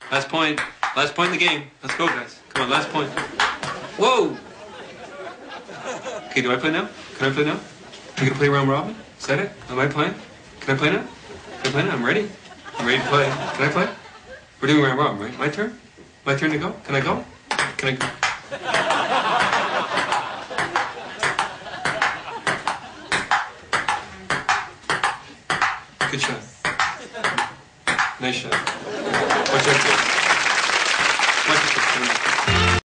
Last point. Last point in the game. Let's go, guys. Come on, last point. Whoa! Okay, do I play now? Can I play now? Are you gonna play round robin? Is that it? Am I playing? Can I play now? Can I play now? I'm ready. I'm ready to play. Can I play? We're doing round robin, right? My turn? My turn to go? Can I go? Can I go? Good shot. Nice shot. Watch out, kid. Watch out, kid.